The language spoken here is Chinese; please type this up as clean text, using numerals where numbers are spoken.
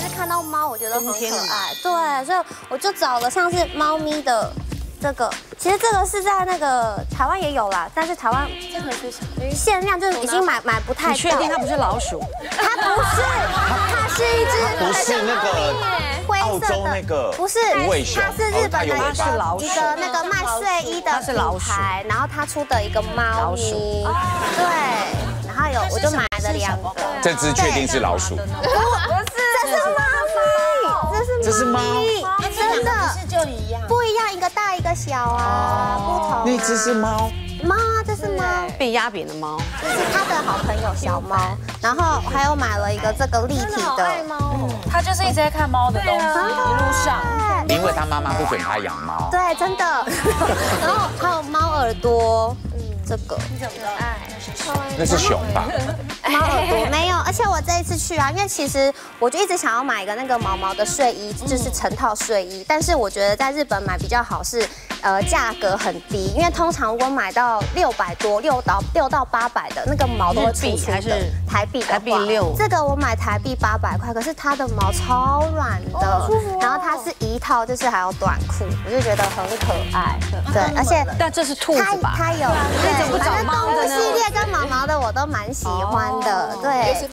是看到猫，我觉得很可爱，对，所以我就找了像是猫咪的这个，其实这个是在那个台湾也有啦，但是台湾这个是什么？ 限量，就是已经买不太到。 你确定它不是老鼠？ 它不是，它是一只不是那个灰澳色的洲那个不是无尾熊， 它是日本的它有尾巴一个那个卖睡衣的品牌，然后它出的一个猫咪，对，然后我就买了2个。 这只确定是老鼠？ 不是，这是猫咪， 这是猫， 真的是就一样， 不一样，一个大一个小啊，不同。 那只是猫， 猫啊，这是猫， 被压扁的猫， 这是他的好朋友小猫，然后还有买了一个这个立体的， 他就是一直在看猫的东西，一路上。 因为他妈妈不准他养猫。 对，真的。然后还有猫耳朵，这个你怎么爱？ 那是熊吧？ 猫耳朵没有，而且我这一次去啊，因为其实我就一直想要买一个那个毛毛的睡衣，就是成套睡衣，但是我觉得在日本买比较好是，价格很低，因为通常如果买到600多，6到800的那个毛都会出去的。 还是台币的话？ 台币6。 这个我买台币800块，可是它的毛超软的，然后它是一套，就是还有短裤，我就觉得很可爱。对，而且但这是兔子吧？ 它有，对， 怎么不找猫的呢？ 系列跟毛毛的我都蛮喜欢的，对。